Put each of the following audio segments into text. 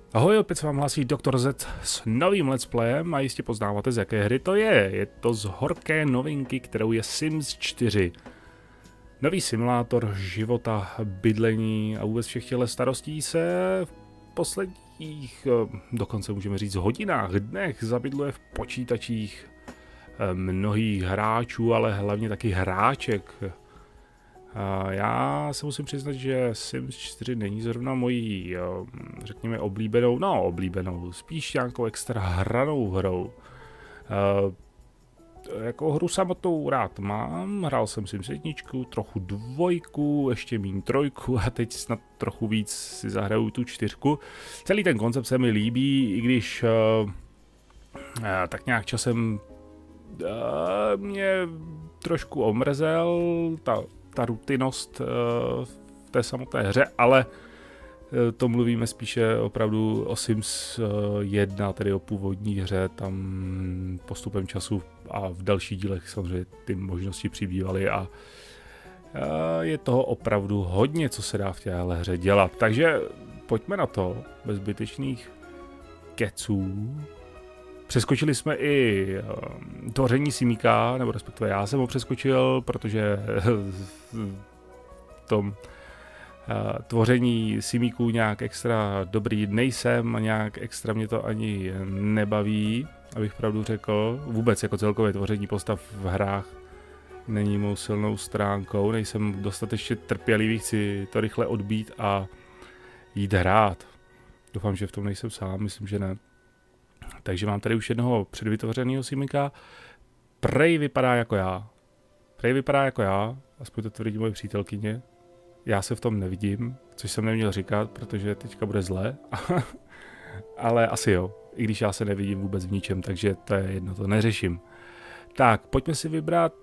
Ahoj, opět se vám hlásí Dr. Z s novým let's playem a jistě poznáváte, z jaké hry to je. Je to z horké novinky, kterou je Sims 4. Nový simulátor života, bydlení a vůbec všech těchto starostí se v posledních, dokonce můžeme říct hodinách, dnech zabydluje v počítačích mnohých hráčů, ale hlavně taky hráček. Já se musím přiznat, že Sims 4 není zrovna mojí, řekněme, oblíbenou, spíš nějakou extra hranou hrou. Jako hru samotnou rád mám, hrál jsem Sims 1, trochu 2, ještě míň 3 a teď snad trochu víc si zahraju tu 4. Celý ten koncept se mi líbí, i když tak nějak časem mě trošku omrzel ta rutinost v té samotné hře, ale to mluvíme spíše opravdu o Sims 1, tedy o původní hře, tam postupem času a v dalších dílech samozřejmě ty možnosti přibývaly a je toho opravdu hodně, co se dá v téhle hře dělat. Takže pojďme na to, bez zbytečných keců. Přeskočili jsme i tvoření simíka, nebo respektive já jsem ho přeskočil, protože v tom tvoření simíků nějak extra dobrý nejsem a nějak extra mě to ani nebaví, abych pravdu řekl. Vůbec jako celkové tvoření postav v hrách není mou silnou stránkou, nejsem dostatečně trpělivý, chci to rychle odbít a jít hrát. Doufám, že v tom nejsem sám, myslím, že ne. Takže mám tady už jednoho předvytvořeného simika. Prej vypadá jako já. Aspoň to tvrdí moje přítelkyně. Já se v tom nevidím, což jsem neměl říkat, protože teďka bude zle. Ale asi jo, i když já se nevidím vůbec v ničem, takže to je jedno, to neřeším. Tak, pojďme si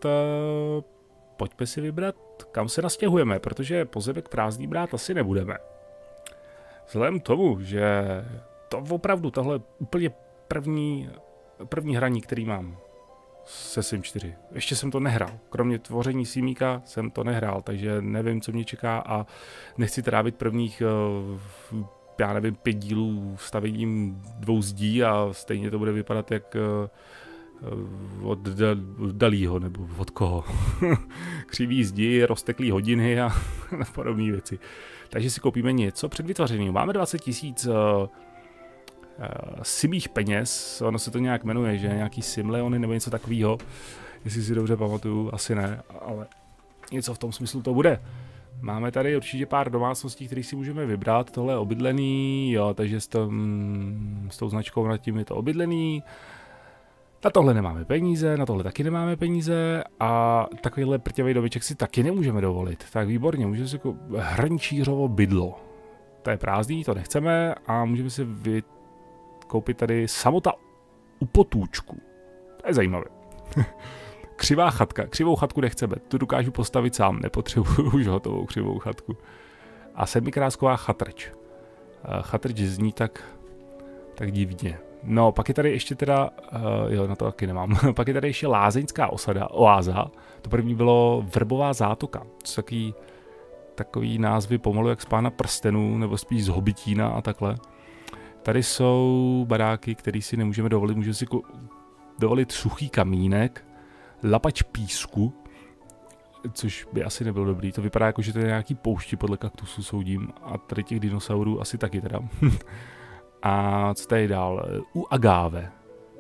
vybrat, kam se nastěhujeme, protože pozemek prázdný brát asi nebudeme. Vzhledem tomu, že to opravdu tohle úplně první hraní, který mám se Sim 4. Ještě jsem to nehrál. Kromě tvoření simíka jsem to nehrál, takže nevím, co mě čeká a nechci trávit prvních, já nevím, 5 dílů stavením 2 zdí a stejně to bude vypadat jak od Dalího, nebo od koho. Křivý zdi, rozteklý hodiny a podobné věci. Takže si koupíme něco předvytvořeného. Máme 20 000 simích peněz, ono se to nějak jmenuje, že nějaký simleony nebo něco takového, jestli si dobře pamatuju, asi ne, ale něco v tom smyslu to bude. Máme tady určitě pár domácností, které si můžeme vybrat, tohle je obydlený, jo, takže s tou značkou nad tím je to obydlený. Na tohle nemáme peníze, na tohle taky nemáme peníze a takovýhle prťavý domeček si taky nemůžeme dovolit. Tak výborně, můžeme si jako hrnčířovo bydlo. To je prázdný, to nechceme a můžeme si koupit tady samota u potůčku. To je zajímavé. Křivá chatka. Křivou chatku nechceme. Tu dokážu postavit sám. Nepotřebuju už hotovou křivou chatku. A sedmikrásková chatrč. Chatrč zní tak divně. No, pak je tady ještě teda, jo, na to taky nemám. Pak je tady ještě lázeňská oáza. To první bylo Vrbová zátoka. To jsou takový názvy pomalu jak z Pána prstenů, nebo spíš z Hobitína a takhle. Tady jsou baráky, které si nemůžeme dovolit. Můžeme si dovolit suchý kamínek, lapač písku, což by asi nebylo dobrý. To vypadá jako, že to je nějaký poušti podle kaktusu soudím. A tady těch dinosaurů asi taky teda. A co tady dál? U agáve.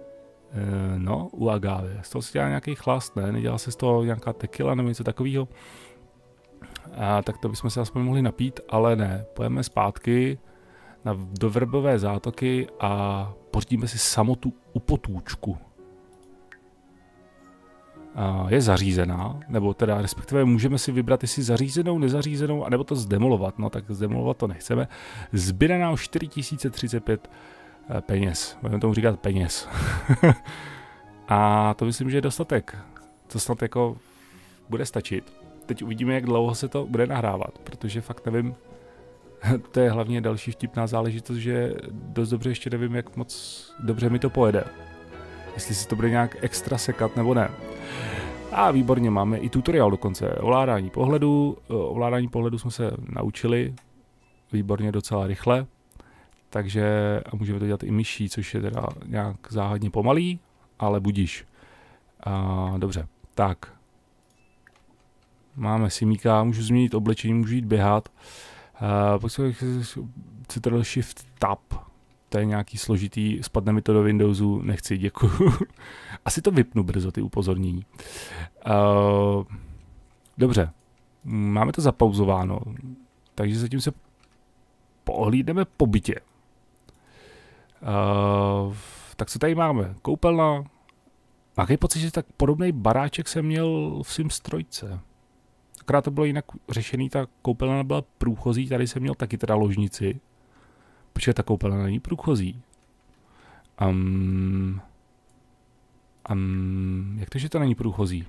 U agáve. Z toho se dělá nějaký chlast, ne? Nedělá se z toho nějaká tequila nebo něco takového. Tak to bychom se aspoň mohli napít, ale ne. Pojďme zpátky do Vrbové zátoky a pořídíme si samotu u potůčku. Je zařízená, nebo teda respektive můžeme si vybrat, jestli zařízenou, nezařízenou, anebo to zdemolovat. No tak zdemolovat to nechceme. Zbyde nám 4035 peněz. Budeme tomu říkat peněz. A to myslím, že je dostatek. To snad jako bude stačit. Teď uvidíme, jak dlouho se to bude nahrávat, protože fakt nevím. To je hlavně další vtipná záležitost, že dost dobře ještě nevím, jak moc dobře mi to pojede. Jestli si to bude nějak extra sekat nebo ne. A výborně, máme i tutoriál dokonce. Ovládání pohledu. Ovládání pohledu jsme se naučili výborně docela rychle. takže a můžeme to dělat i myší, což je teda nějak záhadně pomalý, ale budíš. Dobře, tak. Máme simíka, můžu změnit oblečení, můžu jít běhat. Ctrl Shift Tab. To je nějaký složitý, spadne mi to do Windowsu, nechci, děkuju. Asi to vypnu brzo, ty upozornění. Dobře, máme to zapauzováno, takže zatím se pohlídneme po bytě. Tak co tady máme? Koupelna. Mákej pocit, že tak podobný baráček jsem měl v Sims 3. Akorát to bylo jinak řešený, ta koupelna byla průchozí, tady jsem měl taky teda ložnici. Počkej, ta koupelna není průchozí. Jak to, že to není průchozí?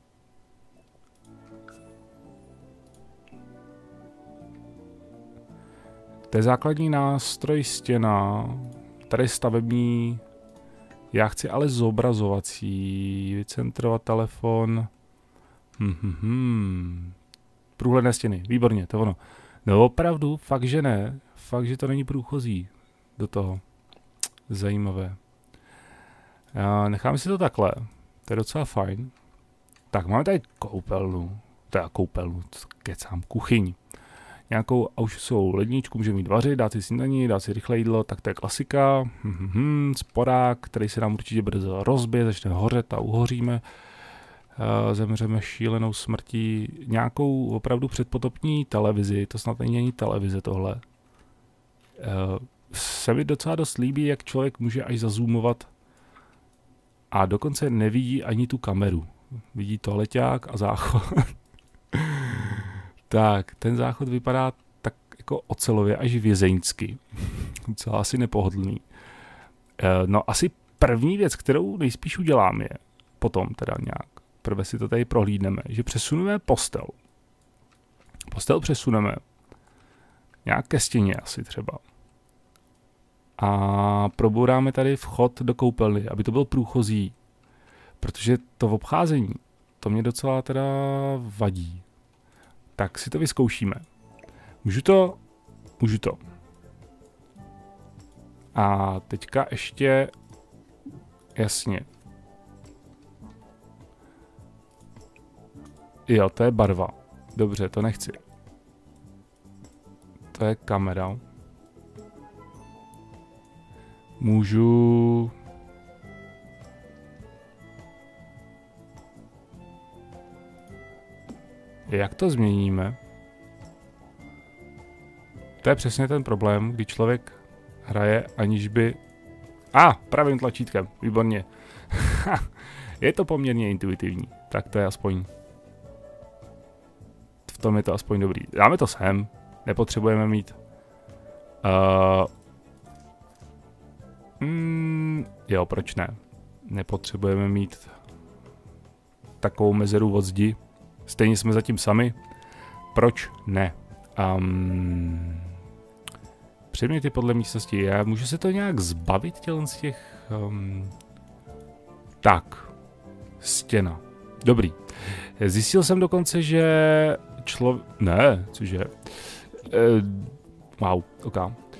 To je základní nástroj stěna. Tady stavební. Já chci ale zobrazovací. Vycentrovat telefon. Průhledné stěny. Výborně, to je ono. No opravdu, fakt, že ne. Fakt, že to není průchozí do toho. Zajímavé. Necháme si to takhle. To je docela fajn. Tak, máme tady koupelnu. Teda koupelnu, kecám, kuchyň. Nějakou, a už jsou ledničku, můžeme mít vařit, dát si snídaní, dát si rychlé jídlo, tak to je klasika. Sporák, který se nám určitě brzo rozbije, začne hořet a uhoříme. Zemřeme šílenou smrtí. Nějakou opravdu předpotopní televizi, to snad není ani televize tohle. Se mi docela dost líbí, jak člověk může až zazoomovat a dokonce nevidí ani tu kameru. Vidí toaleťák a záchod. Tak, ten záchod vypadá tak jako ocelově až vězeňsky. Docela asi nepohodlný. No asi první věc, kterou nejspíš udělám je, potom teda nějak, prvé si to tady prohlídneme, že přesuneme postel. Postel přesuneme nějak ke stěně asi třeba. A probouráme tady vchod do koupelny, aby to byl průchozí. Protože to v obcházení, to mě docela teda vadí. Tak si to vyzkoušíme. Můžu to? Můžu to. A teďka ještě, jasně. Jo, to je barva. Dobře, to nechci. To je kamera. Můžu... Jak to změníme? To je přesně ten problém, kdy člověk hraje, aniž by... pravým tlačítkem, výborně. Je to poměrně intuitivní, tak to je aspoň... V tom je to aspoň dobrý. Dáme to sem, nepotřebujeme mít... Jo, proč ne? Nepotřebujeme mít takovou mezeru od zdi. Stejně jsme zatím sami. Proč ne? Předměty podle místnosti. Můžu se to nějak zbavit tělen z těch... Tak. Stěna. Dobrý. Zjistil jsem dokonce, že Ne, cože? Wow, ok.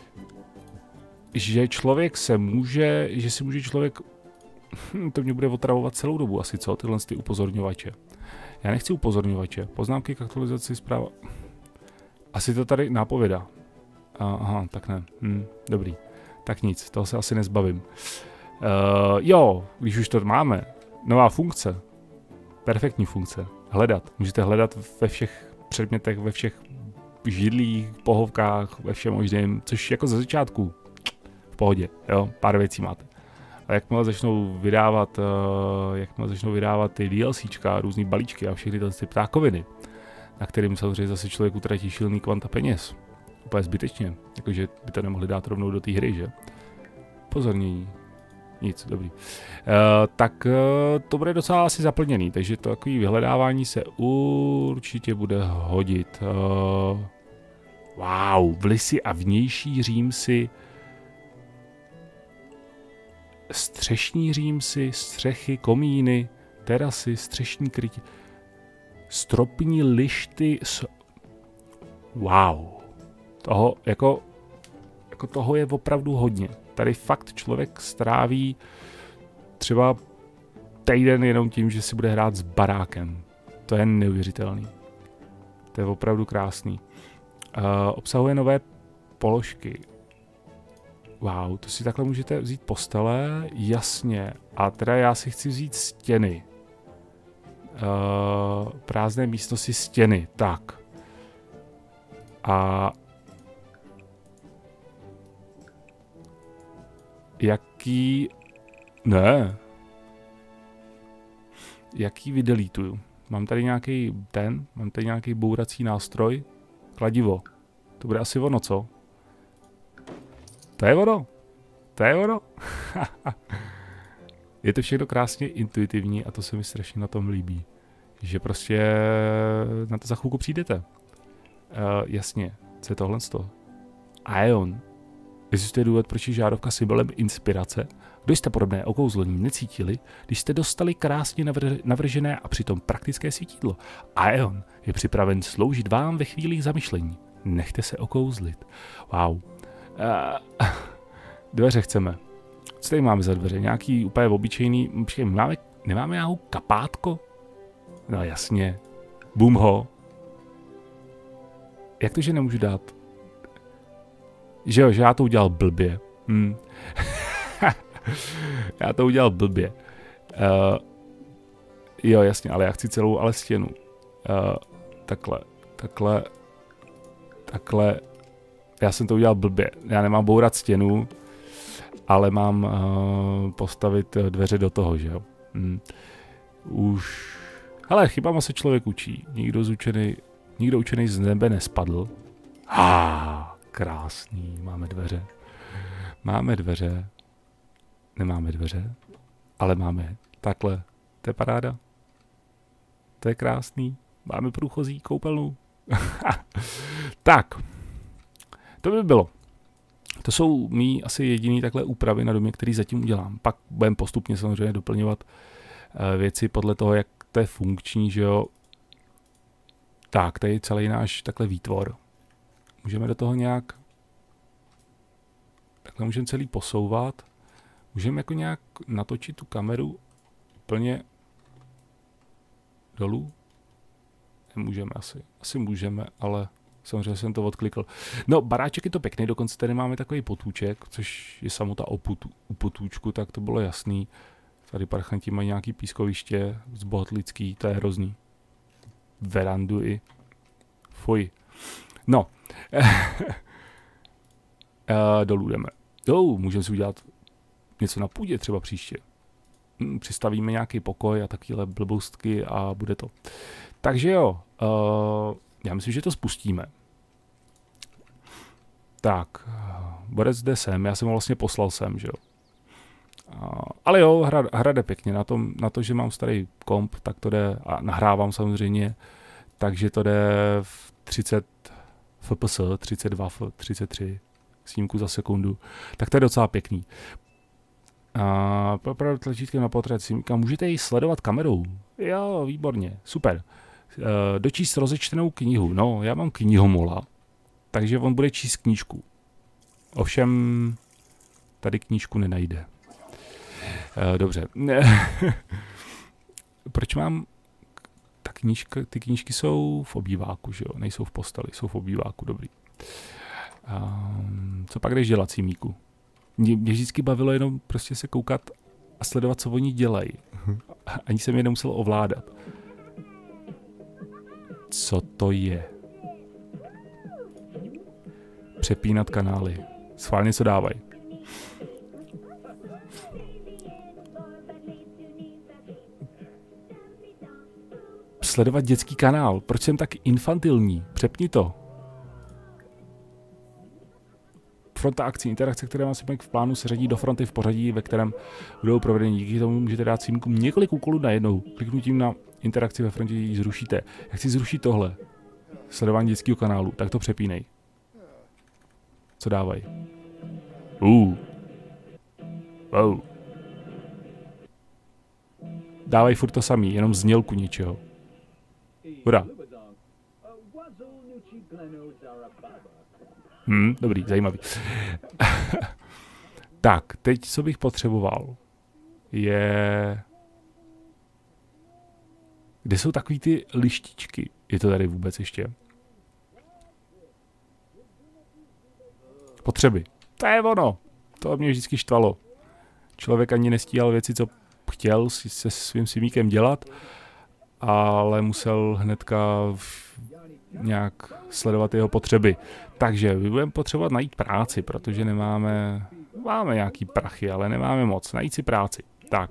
Že člověk se může... Že si může člověk... To mě bude otravovat celou dobu asi, co? Tyhle ty upozorňovače. Já nechci upozorňovače. Poznámky k aktualizaci zpráva. Asi to tady nápověda. Aha, tak ne. Dobrý. Tak nic, toho se asi nezbavím. Jo, když už to máme. Nová funkce. Perfektní funkce. Hledat. Můžete hledat ve všech předmětech, ve všech židlích, pohovkách, ve všem možném, což jako ze začátku v pohodě, jo, pár věcí máte. A jakmile začnou vydávat ty DLCčka, různý balíčky a všechny ty ptákoviny, na kterým samozřejmě zase člověk utratí šílený kvanta peněz. Úplně zbytečně, jakože by to nemohli dát rovnou do té hry, že? Pozornění. Nic, dobrý. Tak to bude docela asi zaplněný, takže to takový vyhledávání se určitě bude hodit. Wow, vlisy a vnější římsy, střešní římsy, střechy, komíny, terasy, střešní krytí, stropní lišty, wow, toho jako Jako toho je opravdu hodně. Tady fakt člověk stráví třeba týden jenom tím, že si bude hrát s barákem. To je neuvěřitelný. To je opravdu krásný. Obsahuje nové položky. Wow, to si takhle můžete vzít postele, jasně. A teda já si chci vzít stěny. Prázdné místnosti stěny, tak. A jaký... Ne. Jaký vydelítuju? Mám tady nějaký mám tady nějaký bourací nástroj. Kladivo. To bude asi ono, co? To je ono. To je ono. Je to všechno krásně intuitivní a to se mi strašně na tom líbí. Že prostě na to za chvilku přijdete. Jasně, co je tohle z toho? Ion. Existuje důvod, proč je žárovka symbolem inspirace? Kdo jste podobné okouzlení necítili, když jste dostali krásně navržené a přitom praktické svítidlo? Ion je připraven sloužit vám ve chvílích zamyšlení. Nechte se okouzlit. Wow. Dveře chceme. Co tady máme za dveře? Nějaký úplně obyčejný... Počkej, nemáme nějakou kapátko? No jasně. Bum ho. Jak to, že nemůžu dát? Že jo, že já to udělal blbě. Já to udělal blbě. Jo, jasně, ale já chci celou ale stěnu. Takhle. Já jsem to udělal blbě. Já nemám bourat stěnu, ale mám postavit dveře do toho, že jo. Už... Hele, chybama se člověk učí. Nikdo učený z nebe nespadl. Krásný, máme dveře. Máme dveře. Nemáme dveře, ale máme takhle. To je paráda. To je krásný. Máme průchozí koupelnu. Tak. To by bylo. To jsou mý asi jediný takhle úpravy na domě, který zatím udělám. Pak budeme postupně samozřejmě doplňovat věci podle toho, jak to je funkční, že jo. Tak, tady je celý náš takhle výtvor. Můžeme do toho nějak... Takhle můžeme celý posouvat. Můžeme jako nějak natočit tu kameru úplně dolů? Nemůžeme asi. Asi můžeme, ale samozřejmě jsem to odklikl. No, baráček je to pěkný, dokonce tady máme takový potůček, což je samota u potůčku, tak to bylo jasný. Tady parchanti mají nějaký pískoviště z bohotlický, to je hrozný. Verandu i. Fuj. No. Dolů jdeme. Můžeme si udělat něco na půdě třeba příště. Přistavíme nějaký pokoj a takovéhle blbostky a bude to. Takže jo, já myslím, že to spustíme. Tak, borec jde sem, já jsem ho vlastně poslal sem, že jo. Ale jo, hra jde pěkně, na to, že mám starý komp, tak to jde, a nahrávám samozřejmě, takže to jde v 30 fps, 32, 33 snímku za sekundu, tak to je docela pěkný. Propravdu tlačítkem na portrét snímka, můžete ji sledovat kamerou. Jo, výborně, super. Dočíst rozečtenou knihu, no, já mám knihomola, takže on bude číst knížku. Ovšem, tady knížku nenajde. Dobře. Proč mám... Ty knížky jsou v obýváku, že jo? Nejsou v posteli, jsou v obýváku, dobrý. Co pak jdeš dělat, Címíku? Mě vždycky bavilo jenom prostě se koukat a sledovat, co oni dělají. Ani jsem je nemusel ovládat. Co to je? Přepínat kanály. Schválně co dávají. Sledovat dětský kanál. Proč jsem tak infantilní? Přepni to. Fronta akcí. Interakce, které mám si v plánu, se řadí do fronty v pořadí, ve kterém budou provedeny. Díky tomu můžete dát Címkům několik úkolů najednou. Kliknutím na interakci ve frontě ji zrušíte. Jak chci zrušit tohle? Sledování dětského kanálu. Tak to přepínej. Co dávají? Wow. Dávají furt to samý, jenom znělku něčeho. Hurá. Dobrý, zajímavý. Tak, teď co bych potřeboval, je... Kde jsou takový ty lištičky? Je to tady vůbec ještě? Potřeby. To je ono. To mě vždycky štvalo. Člověk ani nestíhal věci, co chtěl se svým simíkem dělat, ale musel hnedka nějak sledovat jeho potřeby. Takže my budeme potřebovat najít práci, protože máme nějaký prachy, ale nemáme moc. Najít si práci. Tak.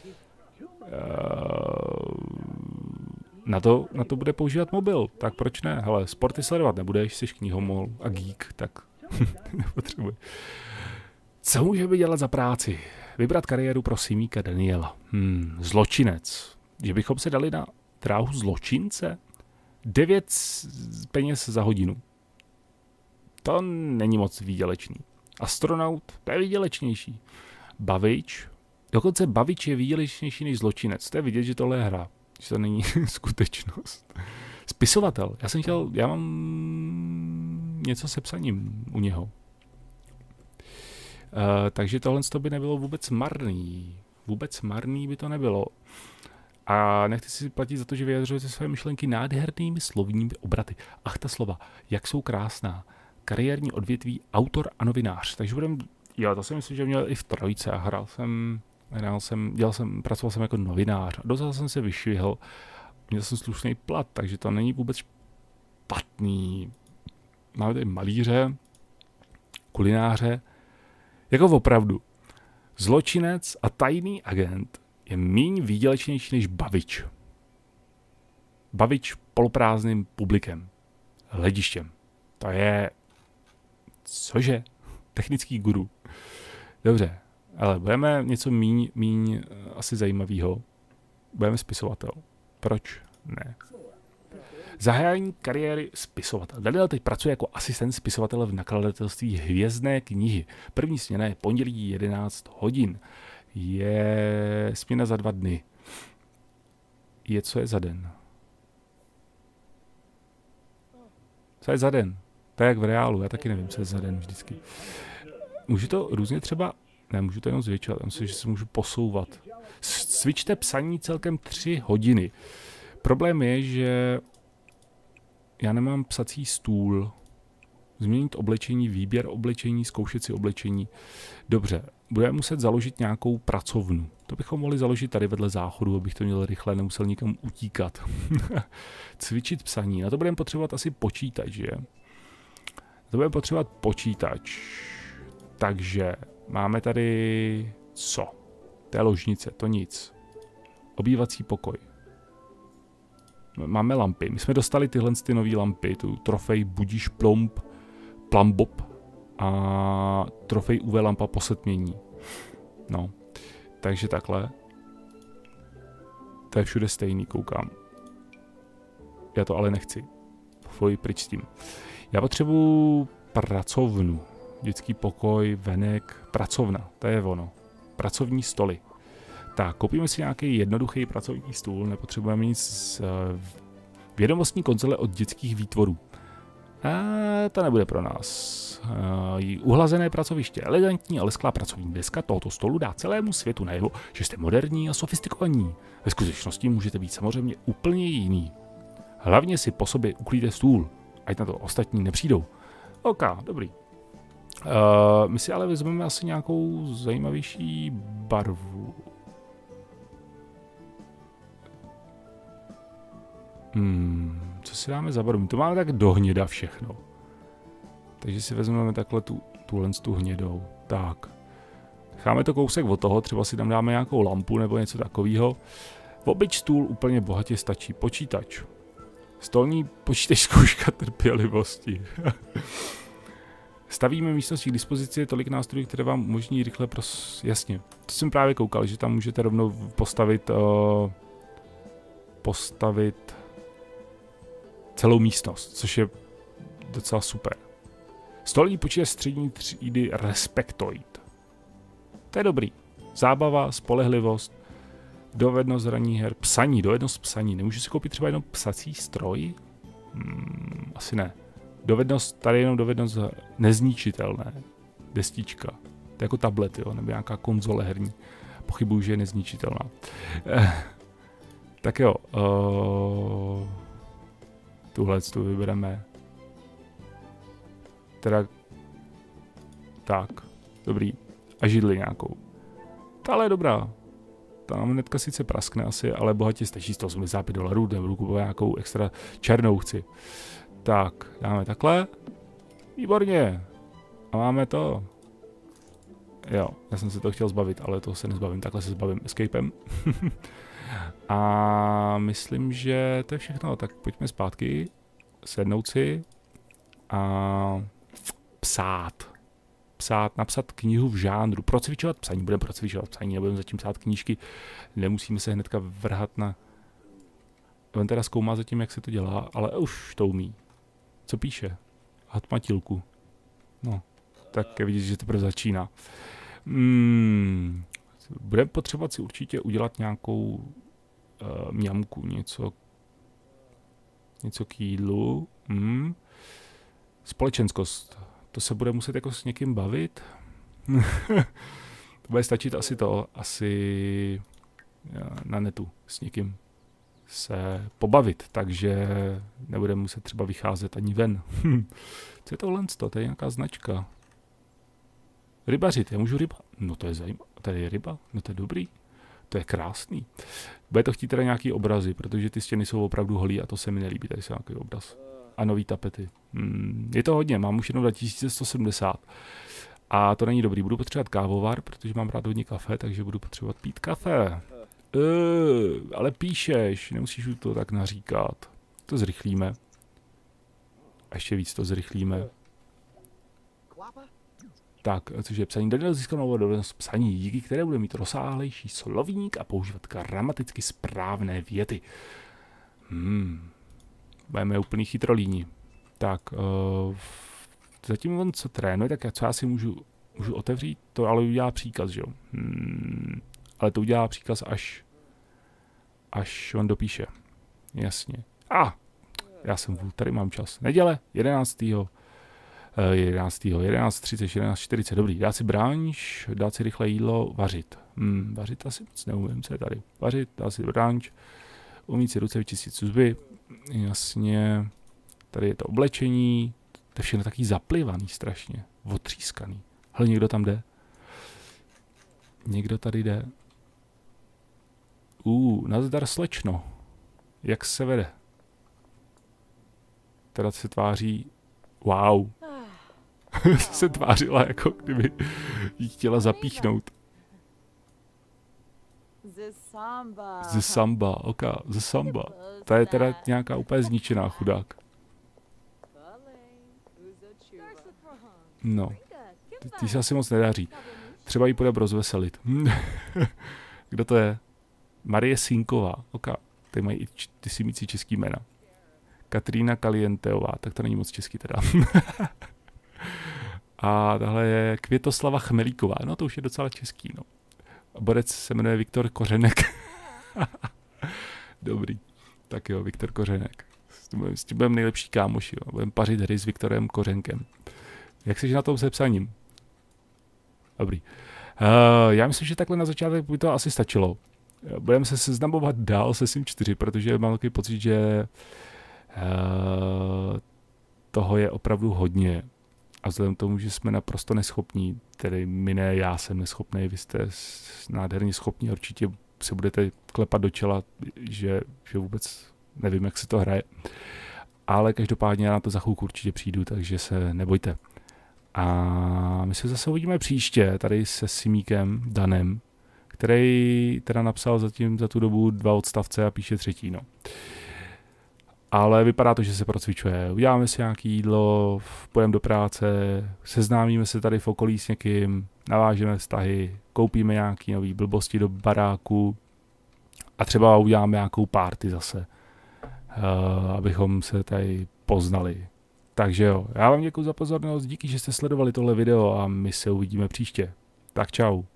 Na to bude používat mobil, tak proč ne? Hele, sporty sledovat nebudeš, jsi knihomol a geek, tak nepotřebuji. Co můžeme dělat za práci? Vybrat kariéru pro simíka Daniela. Zločinec. Že bychom se dali na dráhu zločince? 9 peněz za hodinu. To není moc výdělečný. Astronaut, to je výdělečnější. Bavič. Dokonce bavič je výdělečnější než zločinec. To je vidět, že tohle je hra. Že to není skutečnost. Spisovatel. Já mám něco se psaním u něho. Takže tohle by nebylo vůbec marný. Vůbec marný by to nebylo. A nechci si platit za to, že vyjadřujete své myšlenky nádhernými slovními obraty. Ach, ta slova, jak jsou krásná. Kariérní odvětví, autor a novinář. Takže to si myslím, že měl i v trojice a pracoval jsem jako novinář a docela jsem se vyšvihl. Měl jsem slušný plat, takže to není vůbec špatný. Máme tady malíře, kulináře. Jako opravdu, zločinec a tajný agent je míň výdělečnější než bavič. Bavič poloprázdným publikem, hledištěm. To je... Cože? Technický guru. Dobře, ale budeme něco míň asi zajímavého. Budeme spisovatel. Proč ne? Zahájení kariéry spisovatel. Daniel teď pracuje jako asistent spisovatele v nakladatelství Hvězdné knihy. První směna je pondělí 11 hodin. Je směna za 2 dny. Co je za den? Co je za den? To je jak v reálu, já taky nevím, co je za den vždycky. Můžu to různě třeba... Ne, můžu to jenom zvětšovat, já myslím, že se můžu posouvat. Cvičte psaní celkem 3 hodiny. Problém je, že já nemám psací stůl. Změnit oblečení, výběr oblečení, zkoušet si oblečení. Dobře, budeme muset založit nějakou pracovnu. To bychom mohli založit tady vedle záchodu, abych to měl rychle, nemusel nikam utíkat. Cvičit psaní, na to budeme potřebovat asi počítač, že? To budeme potřebovat počítač. Takže máme tady co? To je ložnice, to nic. Obývací pokoj. Máme lampy. My jsme dostali tyhle nové lampy, tu trofej Budíš Plumbob a trofej UV lampa posetmění. No, takže takhle. To je všude stejný, koukám. Já to ale nechci. Fuj, pryč s tím. Já potřebuji pracovnu. Dětský pokoj, venek, pracovna. To je ono. Pracovní stoly. Tak, koupíme si nějaký jednoduchý pracovní stůl, nepotřebujeme nic vědomostní konzole od dětských výtvorů. To nebude pro nás. Uhlazené pracoviště, elegantní a lesklá pracovní deska tohoto stolu dá celému světu najevo, že jste moderní a sofistikovaní. Ve skutečnosti můžete být samozřejmě úplně jiný. Hlavně si po sobě uklíte stůl, ať na to ostatní nepřijdou. OK, dobrý. My si ale vezmeme asi nějakou zajímavější barvu. Co si dáme za barvu? To máme tak do hněda všechno. Takže si vezmeme takhle tu hnědou. Tak. Necháme to kousek od toho, třeba si tam dáme nějakou lampu nebo něco takového. Obyč stůl úplně bohatě stačí. Počítač. Stolní počítač zkouška trpělivosti. Stavíme místnosti k dispozici tolik nástrojů, které vám umožní rychle jasně. To jsem právě koukal, že tam můžete rovnou postavit celou místnost, což je docela super. Stolní počítač střední třídy Respektoid. To je dobrý. Zábava, spolehlivost, dovednost hraní her, dovednost psaní. Nemůžu si koupit třeba jenom psací stroj? Asi ne. Dovednost, tady jenom dovednost nezničitelné. Destička. To je jako tablet, jo, nebo nějaká konzole herní. Pochybuju, že je nezničitelná. Tak jo. Tuhle tu vybereme. Teda tak. Dobrý. A židli nějakou. Tahle je dobrá. Ta nám hnedka sice praskne asi, ale bohatě stačí $185, nebudu kupovat nějakou extra černou chci. Tak, dáme takhle. Výborně. A máme to. Jo, já jsem se to chtěl zbavit, ale to se nezbavím. Takhle se zbavím escapem. A myslím, že to je všechno. Tak pojďme zpátky. Sednout si. A psát. Napsat knihu v žánru. Procvičovat psaní. Budeme procvičovat psaní, nebudeme zatím psát knížky. Nemusíme se hnedka vrhat na... On teda zkoumá zatím, jak se to dělá, ale už to umí. Co píše? Hatmatilku. No, tak je vidět, že to začíná. Budeme potřebovat si určitě udělat nějakou mňamku, něco k jídlu. Společenskost. To se bude muset jako s někým bavit. To bude stačit asi na netu s někým se pobavit, takže nebudeme muset třeba vycházet ani ven. Co je tohle? To je nějaká značka. Rybařit, já můžu ryba. No to je zajímavé. Tady je ryba, no to je dobrý. To je krásný. Bude to chtít teda nějaký obrazy, protože ty stěny jsou opravdu holí a to se mi nelíbí, tady jsou nějaký obraz. A nový tapety. Je to hodně, mám už jenom 2170. A to není dobrý, budu potřebovat kávovar, protože mám rád hodně kafe, takže budu potřebovat pít kafe. Ale píšeš, nemusíš to tak naříkat. To zrychlíme. A ještě víc to zrychlíme. Tak, cože psaní. Daniel získal novou dovednost psaní, díky které bude mít rozsáhlejší slovník a používat gramaticky správné věty. Budeme úplný chytrolíni. Tak, zatím on co trénuje, tak co já si můžu otevřít? To ale udělá příkaz, že jo? Ale to udělá příkaz až on dopíše. Jasně. Já jsem tady mám čas. Neděle, 11.30, 11.40, dobrý. Dát si branč, dát si rychle jídlo, vařit. Vařit asi moc neumím, co je tady. Vařit, dát si branč, umít si ruce, vyčistit zuby. Jasně. Tady je to oblečení. To je všechno taky zaplivaný strašně. Otřískaný. Hele, někdo tam jde. Někdo tady jde. Nazdar slečno. Jak se vede? Teda se tváří... Wow. Se tvářila, jako kdyby jí chtěla zapíchnout. Ze samba, ze samba. Ta je teda nějaká úplně zničená, chudák. No. Ty se asi moc nedaří. Třeba jí půjde rozveselit. Kdo to je? Marie Sinková. Tady mají i ty simící český jména. Katrina Kalienteová. Tak to není moc český teda. A tahle je Květoslava Chmelíková. No to už je docela český, no. A borec se jmenuje Viktor Kořenek. Dobrý. Tak jo, Viktor Kořenek. S tím budeme nejlepší kámoši. Jo. Budeme pařit hry s Viktorem Kořenkem. Jak jsi na tom se psaním? Dobrý. Já myslím, že takhle na začátek by to asi stačilo. Budeme se seznamovat dál se Sim 4, protože mám takový pocit, že toho je opravdu hodně. A vzhledem k tomu, že jsme naprosto neschopní, tedy my ne, já jsem neschopný, vy jste nádherně schopní, určitě se budete klepat do čela, že vůbec nevím, jak se to hraje. Ale každopádně já na to za chvilku určitě přijdu, takže se nebojte. A my se zase uvidíme příště, tady se Simíkem Danem, který teda napsal zatím za tu dobu 2 odstavce a píše 3. No. Ale vypadá to, že se procvičuje. Uděláme si nějaké jídlo, půjdeme do práce, seznámíme se tady v okolí s někým, navážeme vztahy, koupíme nějaké nové blbosti do baráku a třeba uděláme nějakou party zase, abychom se tady poznali. Takže jo, já vám děkuji za pozornost, díky, že jste sledovali tohle video a my se uvidíme příště. Tak čau.